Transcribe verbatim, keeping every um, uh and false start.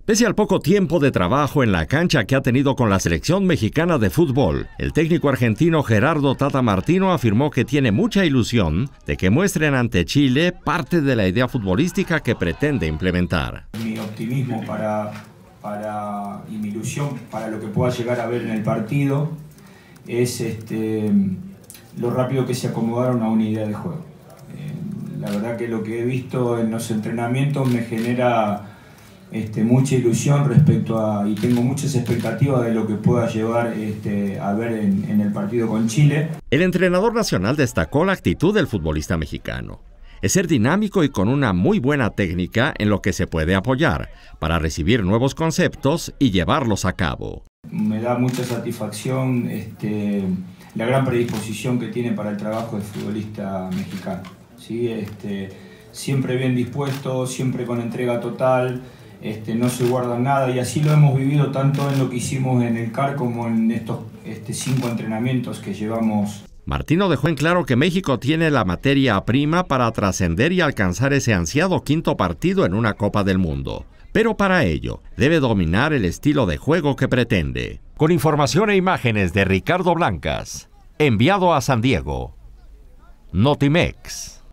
Pese al poco tiempo de trabajo en la cancha que ha tenido con la selección mexicana de fútbol, el técnico argentino Gerardo Tata Martino afirmó que tiene mucha ilusión de que muestren ante Chile parte de la idea futbolística que pretende implementar. Mi optimismo para, para, y mi ilusión para lo que pueda llegar a ver en el partido es este, lo rápido que se acomodaron a una idea de juego. Eh, la verdad que lo que he visto en los entrenamientos me genera Este, mucha ilusión respecto a, y tengo muchas expectativas de lo que pueda llevar este, a ver en, en el partido con Chile. El entrenador nacional destacó la actitud del futbolista mexicano. Es ser dinámico y con una muy buena técnica en lo que se puede apoyar para recibir nuevos conceptos y llevarlos a cabo. Me da mucha satisfacción este, la gran predisposición que tiene para el trabajo el futbolista mexicano, ¿sí? Este, siempre bien dispuesto, siempre con entrega total. Este, no se guarda nada y así lo hemos vivido tanto en lo que hicimos en el C A R como en estos este, cinco entrenamientos que llevamos. Martino dejó en claro que México tiene la materia prima para trascender y alcanzar ese ansiado quinto partido en una Copa del Mundo. Pero para ello, debe dominar el estilo de juego que pretende. Con información e imágenes de Ricardo Blancas, enviado a San Diego, Notimex.